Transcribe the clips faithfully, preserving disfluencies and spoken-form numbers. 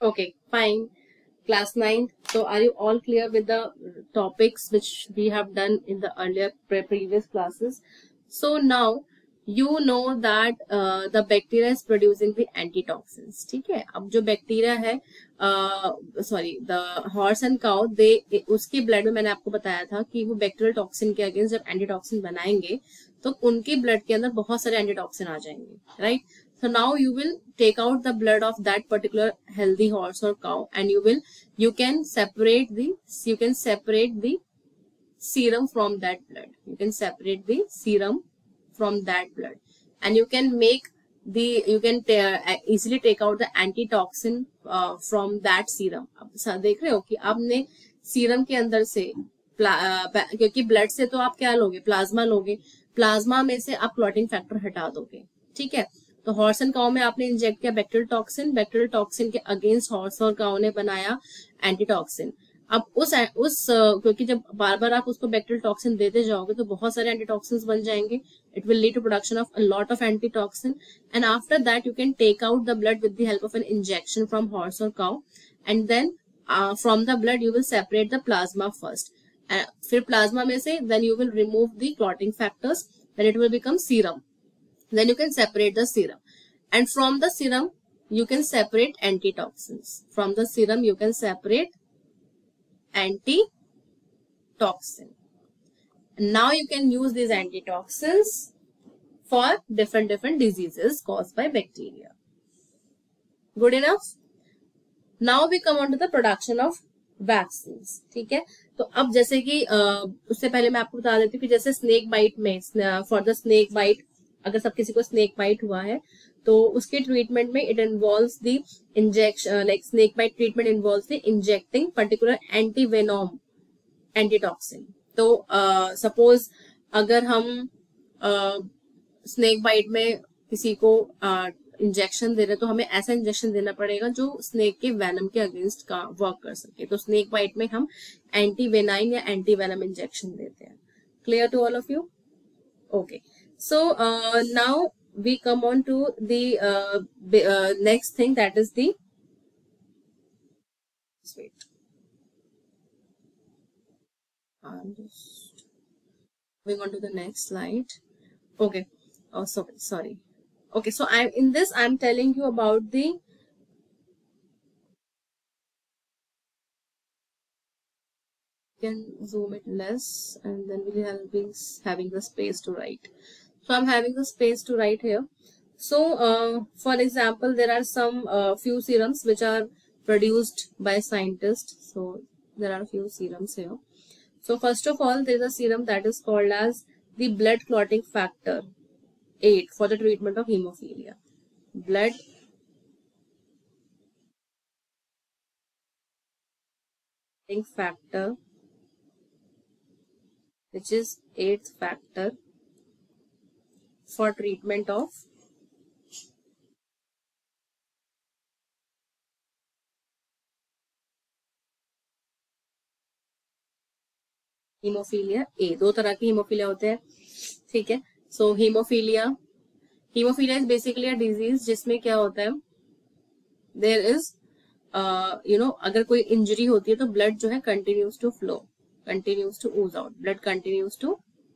Okay, fine. Class nine. So are you all clear with the topics which we have done in the earlier pre previous classes? So now you know that uh, the bacteria is producing the antitoxins. ठीक है, अब जो bacteria है, sorry, the horse and cow, they उसकी blood में मैंने आपको बताया था कि वो बैक्टीरियल टॉक्सिन के अगेंस्ट जब एंटीटॉक्सिन बनाएंगे तो उनकी ब्लड के अंदर बहुत सारे एंटीटॉक्सिन आ जाएंगे, right? So now you will take out the blood of that particular healthy horse or cow, and you will you can separate the you can separate the serum from that blood. You can separate the serum from that blood, and you can make the you can uh, easily take out the antitoxin uh, from that serum. अब sir देख रहे हो कि आपने serum के अंदर से uh, क्योंकि ब्लड से तो आप क्या लोगे, प्लाज्मा लोगे, प्लाज्मा में से आप क्लॉटिंग फैक्टर हटा दोगे, ठीक है? तो हॉर्स एंड काउ में आपने इंजेक्ट किया बैक्टीरियल टॉक्सिन, बैक्टीरियल टॉक्सिन के अगेंस्ट हॉर्स और काउ ने बनाया एंटीटॉक्सिन. अब उस उस क्योंकि जब बार बार आप उसको बैक्टीरियल टॉक्सिन देते जाओगे तो बहुत सारे एंटीटॉक्सिन्स बन जाएंगे. It will lead to production of a lot of antitoxin, and after that you can take out the blood with the help of an injection from horse और cow, and then from the blood you will separate the plasma first. फिर plasma में से then you will remove the clotting factors, then it will become serum. Then you can separate the serum, and from the serum you can separate antitoxins. From the serum you can separate antitoxin. Now you can use these antitoxins for different different diseases caused by bacteria. Good enough? Now we come on to the production of vaccines. ठीक है, तो अब जैसे कि उससे पहले मैं आपको बता देती हूँ कि जैसे स्नेक बाइट में, फॉर द स्नेक बाइट, अगर सब किसी को स्नेक बाइट हुआ है तो उसके ट्रीटमेंट में it involves the injection, like snake bite treatment involves the injecting particular antivenom antitoxin. तो सपोज uh, अगर हम स्नेक uh, बाइट में किसी को इंजेक्शन uh, दे रहे तो हमें ऐसा इंजेक्शन देना पड़ेगा जो स्नेक के वेनम के अगेंस्ट का वर्क कर सके. तो स्नेक बाइट में हम एंटीवेनाइन या एंटीवेनम इंजेक्शन देते हैं. Clear to all of you? Okay. So uh, now we come on to the uh, uh, next thing, that is the wait. I'm just moving on to the next slide. Okay. Oh, sorry, sorry. Okay, so I'm in this. I'm telling you about the can zoom it less, and then we'll have be having the space to write. So I'm having the space to write here. So uh, for example, there are some uh, few serums which are produced by scientists. So there are few serums here. So first of all, there is a serum that is called as the blood clotting factor eight for the treatment of hemophilia. Blood clotting factor, which is eighth factor for treatment of haemophilia A. दो तरह की haemophilia होते हैं, ठीक है? So haemophilia haemophilia is basically a disease जिसमें क्या होता है, देयर इज यू नो अगर कोई इंजरी होती है तो ब्लड जो है continues to flow, continues to ooze out, blood continues to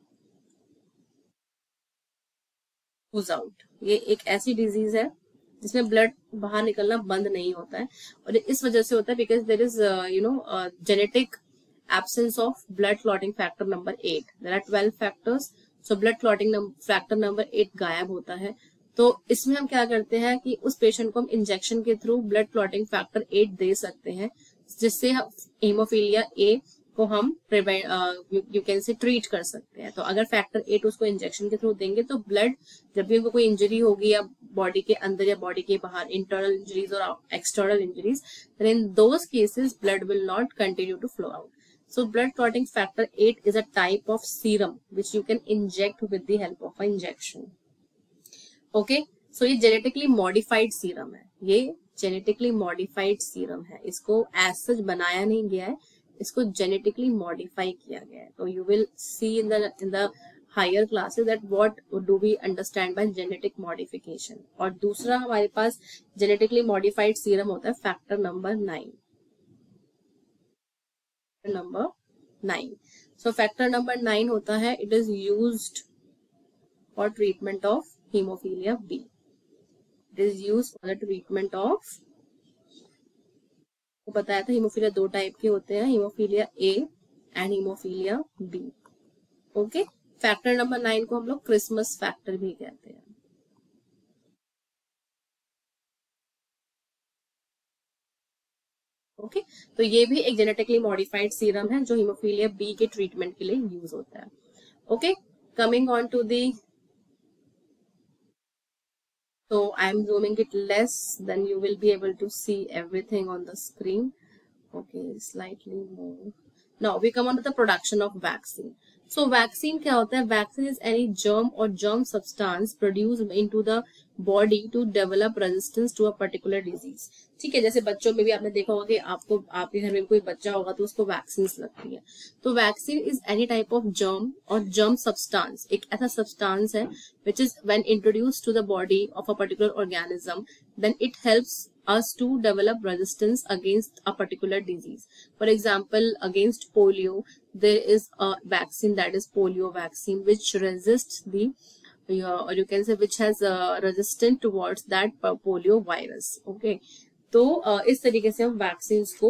ooze out. ये एक ऐसी डिजीज है जिसमें ब्लड बाहर निकलना बंद नहीं होता है, और इस वजह से होता है because there is you know genetic absence of blood clotting factor number eight. There are twelve factors, so blood clotting factor number eight गायब होता है. तो इसमें हम क्या करते हैं कि उस पेशेंट को हम इंजेक्शन के through blood clotting factor eight दे सकते हैं, जिससे हीमोफीलिया ए को हम prevent you can say treat कर सकते हैं. तो अगर फैक्टर एट उसको इंजेक्शन के थ्रू देंगे तो ब्लड, जब भी उनको कोई इंजरी होगी या बॉडी के अंदर या बॉडी के बाहर, इंटरनल इंजरीज और external injuries, then in those cases blood will not continue to flow out. So blood clotting factor eight is a type of serum which you can inject with the help of an injection. Okay, so ये genetically modified serum है. ये genetically modified serum है. इसको as such बनाया नहीं गया है, इसको genetically modify किया गया है. तो you will see in the in the higher classes that what do we understand by genetic modification. और दूसरा हमारे पास जेनेटिकली मॉडिफाइड सीरम होता है factor number nine, number nine. So factor number nine होता है, it is used for treatment of haemophilia B. It is used for the treatment of, को बताया था हीमोफीलिया दो टाइप के होते हैं, haemophilia A and haemophilia B. Okay, factor number nine को हम लोग क्रिसमस फैक्टर भी कहते हैं। Okay okay? तो ये भी एक जेनेटिकली मॉडिफाइड सीरम है जो हीमोफीलिया बी के ट्रीटमेंट के लिए यूज होता है। Okay, coming on to the, so I am zooming it less, then you will be able to see everything on the screen. Okay, slightly more. Now we come on to the production of vaccine. So vaccine क्या होता है? Vaccine is any germ or germ substance produced into the body to develop resistance to a particular disease. ठीक है, जैसे बच्चों में भी आपने देखा होगा कि आपको, आपके घर में कोई बच्चा होगा तो उसको वैक्सीन लगती है। तो vaccine is any type of germ और जर्म सब्सटेंस, एक ऐसा सब्सटेंस है which is when introduced to the body of a particular organism, then it helps us to develop resistance against a particular disease. For example, against polio, there is a vaccine that is polio vaccine which resists the, uh, or you can say which has uh, resistant towards that polio virus. Okay, तो uh, इस तरीके से हम vaccines को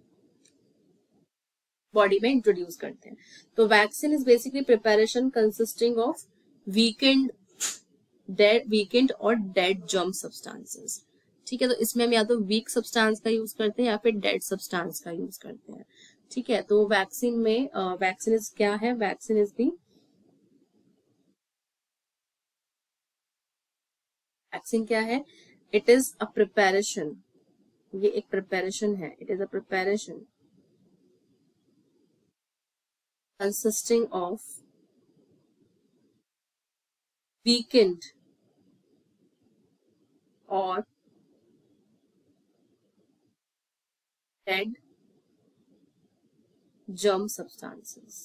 body में introduce करते हैं। तो vaccine is basically preparation consisting of weakened dead weakened और डेड जर्म सब्सटेंसेस। ठीक है, तो इसमें हम या तो वीक सब्सटेंस का यूज करते हैं या फिर डेड सब्सटेंस का यूज करते हैं। ठीक है, तो वैक्सीन में वैक्सीन इज क्या है? वैक्सीन इज दी वैक्सीन क्या है? इट इज अ प्रिपरेशन, ये एक प्रिपरेशन है, it is a preparation consisting of weakened or dead germ substances।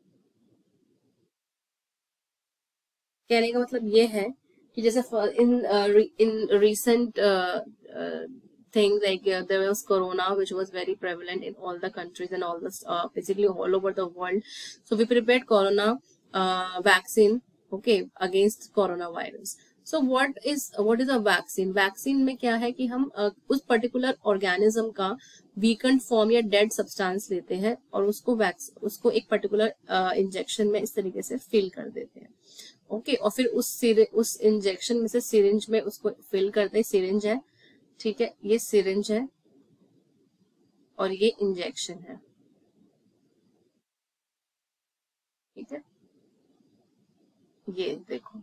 कहने का मतलब ये है कि जैसे इन इन recent uh, uh, thing like uh, there was corona which was very prevalent in all the countries and all the uh, basically all over the world, so we prepared corona uh, vaccine, okay, against coronavirus. So what is what is a vaccine? vaccine में क्या है कि हम uh, उस particular organism का weakened form या dead substance लेते हैं और उसको वैक्स उसको एक particular uh, injection में इस तरीके से fill कर देते हैं। ओके okay, और फिर उस उस इंजेक्शन में से सिरिंज में उसको फिल करते हैं। सिरिंज है, ठीक है, ये सिरिंज है और ये इंजेक्शन है। ठीक है, ये देखो,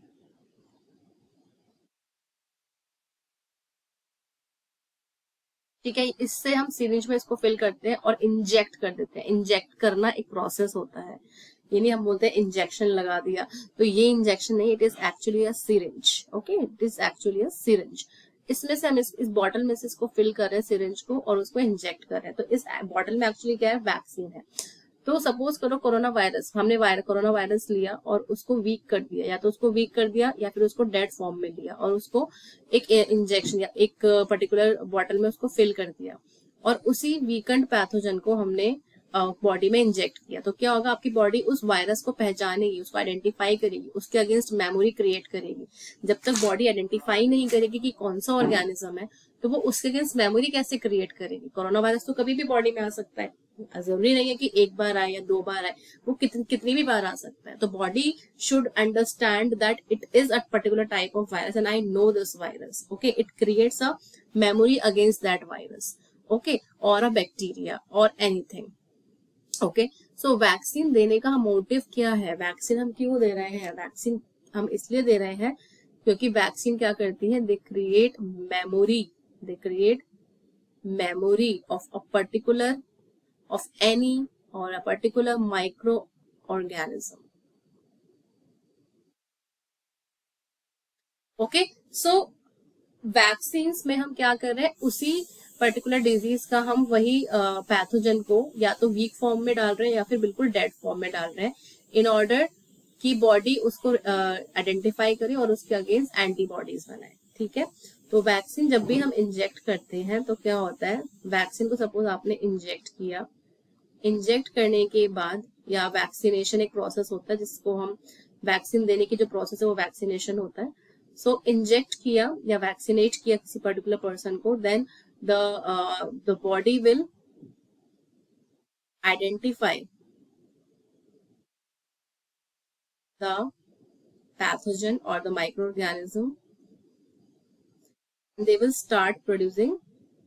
ठीक है, इससे हम सिरिंज में इसको फिल करते हैं और इंजेक्ट कर देते हैं। इंजेक्ट करना एक प्रोसेस होता है, ये नहीं हम बोलते हैं इंजेक्शन लगा दिया, तो ये इंजेक्शन नहीं, it is actually a syringe. Okay, it is actually a syringe. इसमें से हम इस, इस बॉटल में से इसको फिल कर रहे हैं सिरिंज को और उसको इंजेक्ट कर रहे हैं। तो इस बॉटल में एक्चुअली क्या है? वैक्सीन है। तो सपोज करो कोरोना वायरस, हमने वायरस कोरोना वायरस लिया और उसको वीक कर दिया, या तो उसको वीक कर दिया या फिर उसको डेड फॉर्म में लिया और उसको एक इंजेक्शन या एक पर्टिकुलर बॉटल में उसको फिल कर दिया और उसी वीकेंड पैथोजन को हमने बॉडी uh, में इंजेक्ट किया। तो क्या होगा? आपकी बॉडी उस वायरस को पहचानेगी, उसको आइडेंटिफाई करेगी, उसके अगेंस्ट मेमोरी क्रिएट करेगी। जब तक बॉडी आइडेंटिफाई नहीं करेगी कि कौन सा ऑर्गेनिज्म है, तो वो उसके अगेंस्ट मेमोरी कैसे क्रिएट करेगी? कोरोना वायरस तो कभी भी बॉडी में आ सकता है, जरूरी नहीं है कि एक बार आए या दो बार आए, वो कितनी कितनी भी बार आ सकता है। तो body should understand that it is a particular type of virus and I know this virus. Okay, it creates a memory against that virus, okay, और अ बैक्टीरिया और एनीथिंग। ओके, सो वैक्सीन देने का motive क्या है? Vaccine हम क्यों दे रहे हैं? वैक्सीन हम इसलिए दे रहे हैं क्योंकि वैक्सीन क्या करती है? They create memory, they create memory of a particular of any or a particular microorganism. Okay, so vaccines में हम क्या कर रहे हैं? उसी पर्टिकुलर डिजीज का हम वही पैथोजन uh, को या तो वीक फॉर्म में डाल रहे हैं या फिर बिल्कुल डेड फॉर्म में डाल रहे हैं इन ऑर्डर कि बॉडी उसको आइडेंटिफाई uh, करे और उसके अगेंस्ट एंटीबॉडीज बनाए, ठीक है। तो वैक्सीन जब भी हम इंजेक्ट करते हैं तो क्या होता है, वैक्सीन को सपोज आपने इंजेक्ट किया, इंजेक्ट करने के बाद, या वैक्सीनेशन एक प्रोसेस होता है जिसको हम वैक्सीन देने की जो प्रोसेस है वो वैक्सीनेशन होता है। सो so, इंजेक्ट किया या वैक्सीनेट किया किसी पर्टिकुलर पर्सन को, then the the body will identify the pathogen और the microorganism, they will start producing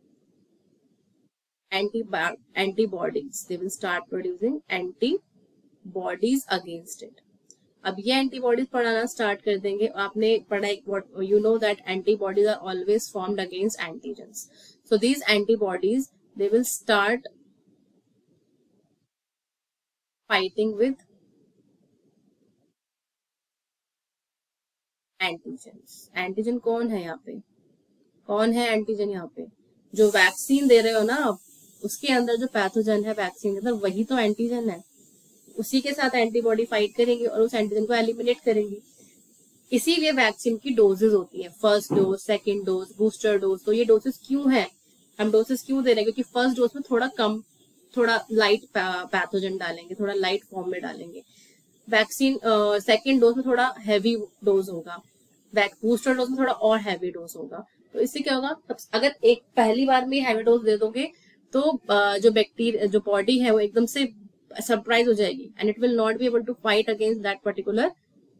anti antibodies they will start producing antibodies against it. अब ये एंटीबॉडीज पढ़ाना स्टार्ट कर देंगे। आपने पढ़ा, you know that antibodies are always formed against antigens, so these antibodies they will start fighting with antigens. Antigen कौन है यहाँ पे, कौन है एंटीजन यहाँ पे, जो वैक्सीन दे रहे हो ना आप, उसके अंदर जो पैथोजन है वैक्सीन के अंदर, वही तो एंटीजन है। उसी के साथ एंटीबॉडी फाइट करेंगी और उस एंटीजन को एलिमिनेट करेंगी। इसीलिए वैक्सीन की डोजेज होती है, first dose, second dose, booster dose. तो ये डोजेस क्यों है, हम डोजेस क्यों दे रहे हैं, क्योंकि फर्स्ट डोज में थोड़ा कम, थोड़ा लाइट पैथोजन डालेंगे, थोड़ा लाइट फॉर्म में डालेंगे। वैक्सीन सेकेंड डोज में थोड़ा हैवी डोज होगा, बूस्टर डोज में थोड़ा और हैवी डोज होगा। तो इससे क्या होगा, अगर एक पहली बार में हैवी डोज दे दोगे तो जो बैक्टीरिया, जो बॉडी है वो एकदम से सरप्राइज हो जाएगी and it will not be able to fight against that particular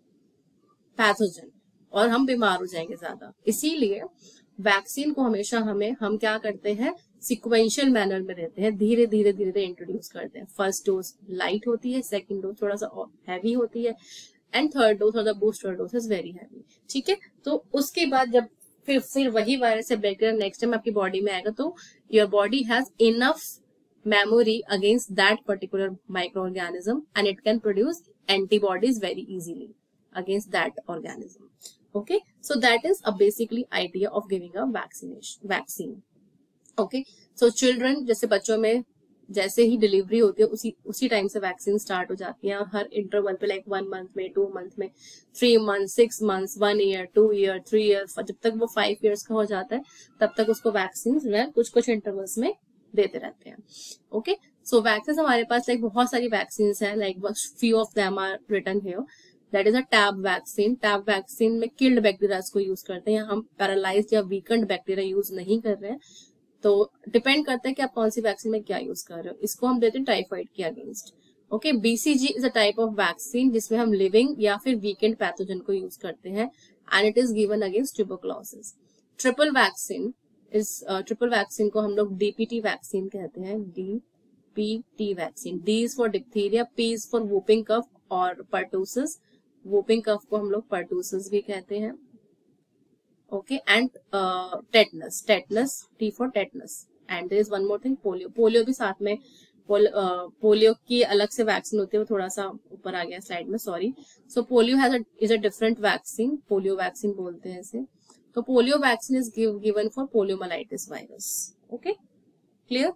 pathogen और हम बीमार हो जाएंगे ज्यादा। इसीलिए वैक्सीन को हमेशा हमें हम क्या करते हैं, सिक्वेंशियल मैनर में देते हैं, धीरे धीरे धीरे इंट्रोड्यूस करते हैं। फर्स्ट डोज लाइट होती है, सेकेंड डोज थोड़ा सा हैवी होती है, एंड थर्ड डोज और the booster dose is very heavy, ठीक है। तो उसके बाद जब फिर फिर वही वायरस या बैक्टीरिया नेक्स्ट टाइम आपकी बॉडी में आएगा तो your body has enough memory against that particular microorganism and it can produce antibodies very easily against that organism. Okay, so that is a basically idea of giving a vaccination vaccine. Okay, so children, जैसे बच्चों में जैसे ही delivery होती है उसी उसी time से vaccine start हो जाती है और हर इंटरवल पे लाइक वन मंथ में, टू मंथ में, three month, six months, one year, two year, three year, जब तक वो फाइव ईयर्स का हो जाता है तब तक उसको वैक्सीन कुछ कुछ इंटरवल्स में देते रहते हैं। ओके, सो वैक्सीन हमारे पास लाइक बहुत सारी वैक्सीन है, like few of them are written here. That is a TAB vaccine. TAB vaccine में किल्ड बैक्टीरिया को यूज करते हैं, हम पैरालाइज्ड या वीकेंड बैक्टीरिया यूज नहीं कर रहे हैं। तो डिपेंड करता है कि आप कौन सी वैक्सीन में क्या यूज कर रहे हो। इसको हम देते हैं टाइफाइड के against. Okay, BCG is a type of vaccine जिसमें हम लिविंग या फिर वीकेंड पैथोजन को यूज करते हैं and it is given against tuberculosis. Triple vaccine इस ट्रिपल वैक्सीन को हम लोग डीपीटी वैक्सीन कहते हैं, DPT vaccine. D is for diphtheria, P is for whooping cough और पर्टूसिस। वूपिंग कफ को हम लोग पर्टूसिस भी कहते हैं। Okay, and tetanus, tetanus, T for tetanus. And there is one more thing, polio. Polio भी साथ में, पोलियो uh, की अलग से वैक्सीन होती है, वो थोड़ा सा ऊपर आ गया स्लाइड में, sorry. So polio has is a different vaccine, polio vaccine बोलते हैं इसे। So polio vaccine is give, given for poliomyelitis virus. Okay, clear?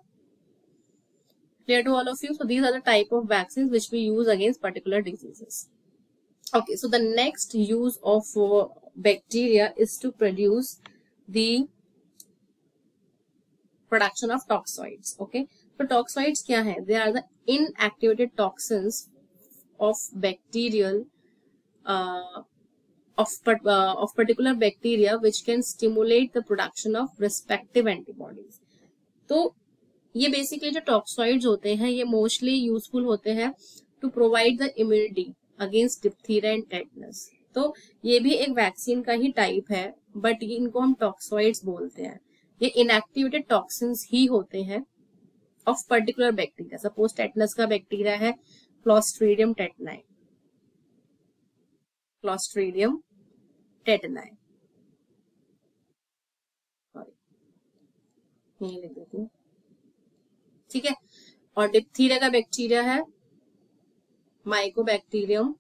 Clear to all of you? So these are the type of vaccines which we use against particular diseases. Okay, so the next use of uh, bacteria is to produce the production of toxoids. Okay, so toxoids क्या है? They are the inactivated toxins of bacterial uh, Of, uh, of particular bacteria which can stimulate the production of respective antibodies. तो ये basically जो टॉक्सॉइड्स होते हैं ये mostly useful होते हैं to provide the immunity against diphtheria and tetanus. तो ये भी एक वैक्सीन का ही टाइप है, बट इनको हम टॉक्सॉइड्स बोलते हैं। ये इनएक्टिवेटेड टॉक्सिन्स ही होते हैं of particular bacteria. Suppose tetanus का बैक्टीरिया है clostridium tetani, clostridium tetani, sorry यही लिख देती हूँ, ठीक है। और डिप्थीरिया का बैक्टीरिया है माइकोबैक्टीरियम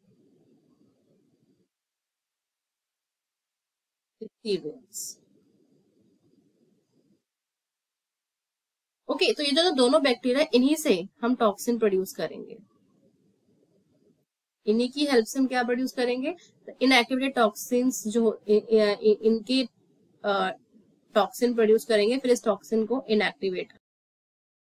डिप्थीरियंस। ओके, तो ये जो दोनों बैक्टीरिया इन्हीं से हम टॉक्सिन प्रोड्यूस करेंगे। इन्हीं की हेल्प से हम क्या प्रोड्यूस करेंगे, इनएक्टिवेटेड टॉक्सिन्स जो इ, इ, इनके टॉक्सिन प्रोड्यूस करेंगे, फिर इस टॉक्सिन को इनएक्टिवेट